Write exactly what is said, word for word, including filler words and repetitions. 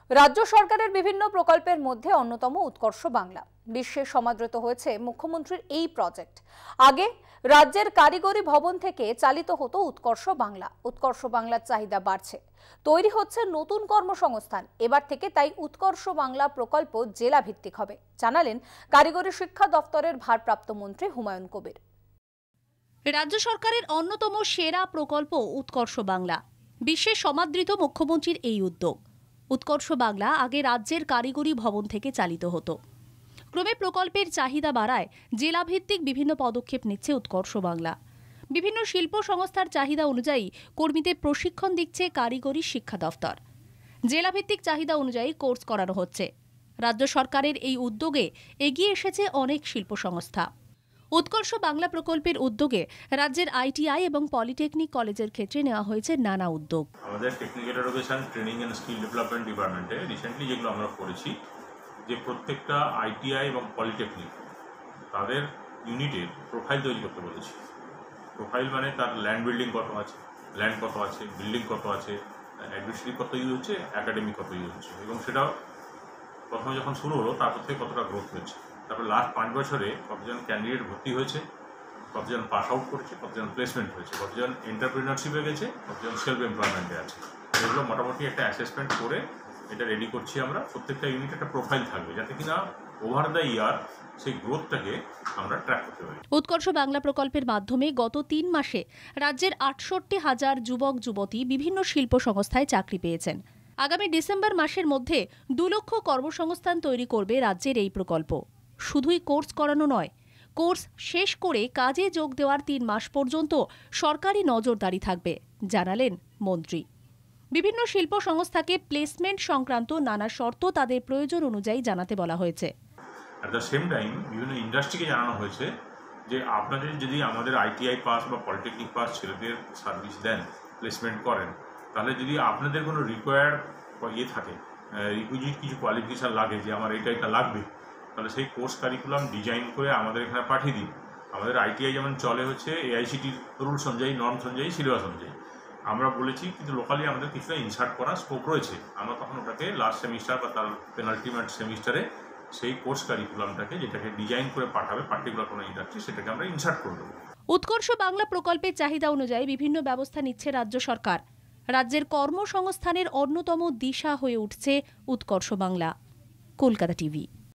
রাজ্য সরকারের বিভিন্ন প্রকল্পের মধ্যে অন্যতম উৎকর্ষ বাংলা। বিশ্বে সমাদৃত হয়েছে মুখ্যমন্ত্রীর এই প্রজেক্ট। আগে রাজ্যের কারিগরি ভবন থেকে চালিত হতো উৎকর্ষ বাংলা। উৎকর্ষ বাংলার চাহিদা বাড়ছে, তৈরি হচ্ছে নতুন কর্মসংস্থান। এবার থেকে তাই উৎকর্ষ বাংলা প্রকল্প জেলা ভিত্তিক হবে, জানালেন কারিগরি শিক্ষা দপ্তরের ভারপ্রাপ্ত মন্ত্রী হুমায়ুন কবির। রাজ্য সরকারের অন্যতম সেরা প্রকল্প উৎকর্ষ বাংলা। বিশ্বে সমাদৃত মুখ্যমন্ত্রীর এই উদ্যোগ। উৎকর্ষ বাংলা আগে রাজ্যের কারিগরি ভবন থেকে চালিত হতো। ক্রমে প্রকল্পের চাহিদা বাড়ায় জেলাভিত্তিক বিভিন্ন পদক্ষেপ নিচ্ছে উৎকর্ষ বাংলা। বিভিন্ন শিল্প সংস্থার চাহিদা অনুযায়ী কর্মীদের প্রশিক্ষণ দিচ্ছে কারিগরি শিক্ষা দফতর। জেলাভিত্তিক চাহিদা অনুযায়ী কোর্স করানো হচ্ছে। রাজ্য সরকারের এই উদ্যোগে এগিয়ে এসেছে অনেক শিল্প সংস্থা। উৎকর্ষ বাংলা প্রকল্পের উদ্যোগে রাজ্যের আইটিআই এবং পলিটেকনিক কলেজের ক্ষেত্রে নেওয়া হয়েছে নানা উদ্যোগ। আমাদের technical education training and skill development ডিপার্টমেন্টে রিসেন্টলি যেগুলো আমরা করেছি, যে প্রত্যেকটা আইটিআই এবং পলিটেকনিক তাদের ইউনিটের প্রোফাইল তৈরি করতে বলেছি। প্রোফাইল মানে তার ল্যান্ড বিল্ডিং কত আছে, ল্যান্ড কত আছে, বিল্ডিং কত আছে, অ্যাডমিনিস্ট্রেটিভ কত ইউজ হচ্ছে, একাডেমিক কত ইউজ হচ্ছে, এবং সেটাও প্রথমে যখন শুরু হলো তারপর থেকে কতটা গ্রোথ হয়েছে। তারপর লাস্ট পাঁচ বছরে কতজন ক্যান্ডিডেট ভর্তি হয়েছে, কতজন পাস আউট করেছে, কতজন প্লেসমেন্ট হয়েছে, কতজন এন্টারপ্রিনারশিপে গেছে, কতজন সেলফ এমপ্লয়মেন্টে আছে। এগুলো মোটামুটি একটা অ্যাসেসমেন্ট করে এটা রেডি করছি আমরা। প্রত্যেকটা ইউনিট একটা প্রোফাইল থাকবে, যাতে কিনা ওভার দ্য ইয়ার সেই গ্রোথটাকে আমরা ট্র্যাক করতে পারি। উৎকর্ষ বাংলা প্রকল্পের মাধ্যমে গত তিন মাসে রাজ্যের আটষট্টি হাজার যুবক যুবতী বিভিন্ন শিল্প সংস্থায় চাকরি পেয়েছেন। আগামী ডিসেম্বর মাসের মধ্যে দু লক্ষ কর্মসংস্থান তৈরি করবে রাজ্যের এই প্রকল্প। শুধুই কোর্স করানো নয়, কোর্স শেষ করে কাজে যোগ দেওয়ার তিন মাস পর্যন্ত সরকারি নজরদারি থাকবে, জানালেন মন্ত্রী। বিভিন্ন শিল্প সংস্থাকে প্লেসমেন্ট সংক্রান্ত নানা শর্ত তাদের প্রয়োজন অনুযায়ী জানাতে বলা হয়েছে। অ্যাট দ্য সেম টাইম বিভিন্ন ইন্ডাস্ট্রিকে জানানো হয়েছে যে আপনাদের যদি আমাদের আইটিআই পাস বা পলিটেকনিক পাস ছেলেদের সার্ভিস দেন, প্লেসমেন্ট করেন, তাহলে যদি আপনাদের কোনো রিকোয়ার্ড ইয়ে থাকে, রিকুইজিট কিছু কোয়ালিফিকেশান লাগে যে আমার এইটা এটা লাগবে, তাহলে সেই কোর্স কারিকুলাম ডিজাইন করে আমাদের এখানে পাঠিয়ে দিন। আমাদের আইটিআই যেমন চলে হচ্ছে এআইসিটির রুলস অনুযায়ী, নর্মস অনুযায়ী, সিলেবাস অনুযায়ী। আমরা বলেছি কিন্তু লোকালি আমাদের কিছুটা ইনসার্ট করার স্কোপ রয়েছে। আমরা তখন ওটাকে লাস্ট সেমিস্টার বা তার পেনাল্টিমেট সেমিস্টারে সেই কোর্স কারিকুলামটাকে, যেটাকে ডিজাইন করে পাঠাবে পার্টিকুলার কোনো ইন্ডাস্ট্রি, সেটাকে আমরা ইনসার্ট করে দেবো। উৎকর্ষ বাংলা প্রকল্পের চাহিদা অনুযায়ী বিভিন্ন ব্যবস্থা নিচ্ছে রাজ্য সরকার। রাজ্যের কর্মসংস্থানের অন্যতম দিশা হয়ে উঠছে উৎকর্ষ বাংলা। কলকাতা টিভি।